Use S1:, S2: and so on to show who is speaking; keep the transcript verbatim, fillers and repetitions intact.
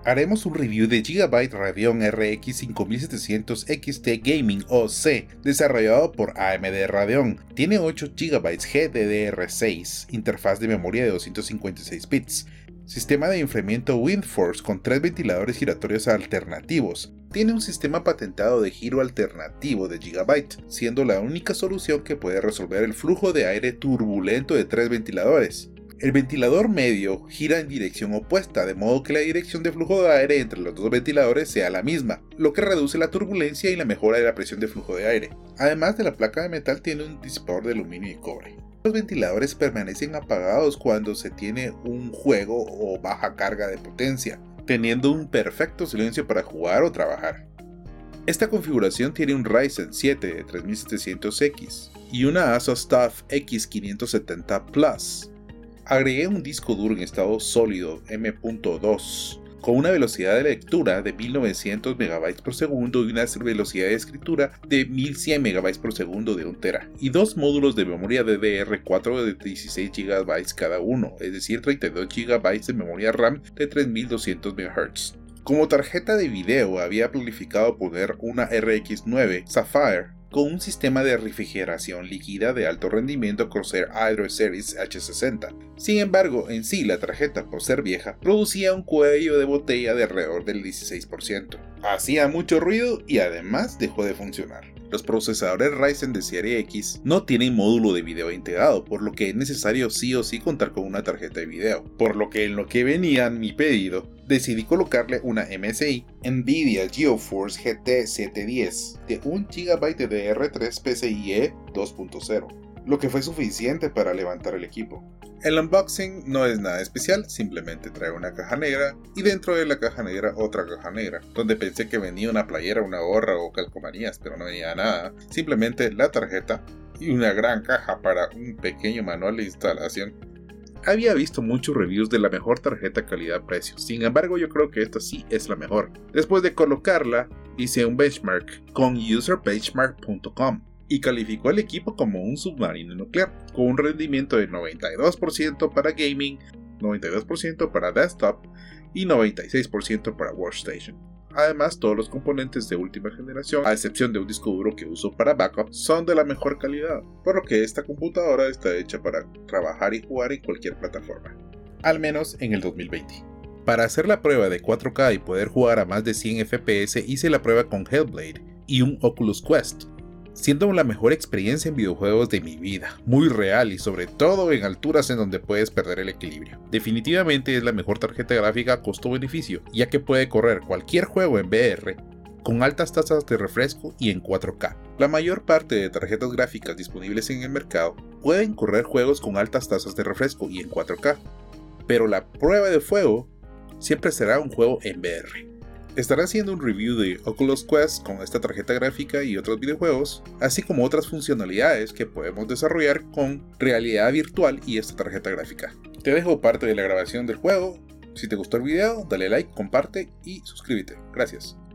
S1: Haremos un review de Gigabyte Radeon R X cinco mil setecientos X T Gaming O C, desarrollado por A M D Radeon. Tiene ocho gigabytes G D D R seis, interfaz de memoria de doscientos cincuenta y seis bits, sistema de enfriamiento WindForce con tres ventiladores giratorios alternativos. Tiene un sistema patentado de giro alternativo de Gigabyte, siendo la única solución que puede resolver el flujo de aire turbulento de tres ventiladores. El ventilador medio gira en dirección opuesta, de modo que la dirección de flujo de aire entre los dos ventiladores sea la misma, lo que reduce la turbulencia y la mejora de la presión de flujo de aire. Además de la placa de metal, tiene un disipador de aluminio y cobre. Los ventiladores permanecen apagados cuando se tiene un juego o baja carga de potencia, teniendo un perfecto silencio para jugar o trabajar. Esta configuración tiene un Ryzen siete de tres mil setecientos X y una Asus TUF X quinientos setenta Plus. Agregué un disco duro en estado sólido M punto dos con una velocidad de lectura de mil novecientos megabytes por segundo y una velocidad de escritura de mil cien megabytes por segundo de un tera, y dos módulos de memoria D D R cuatro de dieciséis gigabytes cada uno, es decir, treinta y dos gigabytes de memoria RAM de tres mil doscientos megahertz. Como tarjeta de video había planificado poner una R X nueve Sapphire con un sistema de refrigeración líquida de alto rendimiento Corsair Hydro Series H sesenta. Sin embargo, en sí la tarjeta, por ser vieja, producía un cuello de botella de alrededor del dieciséis por ciento. Hacía mucho ruido y además dejó de funcionar. Los procesadores Ryzen de serie X no tienen módulo de video integrado, por lo que es necesario sí o sí contar con una tarjeta de video. Por lo que en lo que venía en mi pedido, decidí colocarle una M S I Nvidia GeoForce G T setecientos diez de un gigabyte de D D R tres PCIe dos punto cero, lo que fue suficiente para levantar el equipo. El unboxing no es nada especial, simplemente trae una caja negra y dentro de la caja negra otra caja negra, donde pensé que venía una playera, una gorra o calcomanías, pero no venía nada, simplemente la tarjeta y una gran caja para un pequeño manual de instalación. Había visto muchos reviews de la mejor tarjeta calidad-precio, sin embargo yo creo que esta sí es la mejor. Después de colocarla, hice un benchmark con user benchmark punto com y calificó al equipo como un submarino nuclear, con un rendimiento de noventa y dos por ciento para gaming, noventa y dos por ciento para desktop y noventa y seis por ciento para workstation. Además, todos los componentes de última generación, a excepción de un disco duro que uso para backup, son de la mejor calidad, por lo que esta computadora está hecha para trabajar y jugar en cualquier plataforma, al menos en el dos mil veinte. Para hacer la prueba de cuatro K y poder jugar a más de cien F P S, hice la prueba con Hellblade y un Oculus Quest, siendo la mejor experiencia en videojuegos de mi vida, muy real y sobre todo en alturas en donde puedes perder el equilibrio. Definitivamente es la mejor tarjeta gráfica costo-beneficio, ya que puede correr cualquier juego en V R con altas tasas de refresco y en cuatro K. La mayor parte de tarjetas gráficas disponibles en el mercado pueden correr juegos con altas tasas de refresco y en cuatro K, pero la prueba de fuego siempre será un juego en V R. Estaré haciendo un review de Oculus Quest con esta tarjeta gráfica y otros videojuegos, así como otras funcionalidades que podemos desarrollar con realidad virtual y esta tarjeta gráfica. Te dejo parte de la grabación del juego. Si te gustó el video, dale like, comparte y suscríbete. Gracias.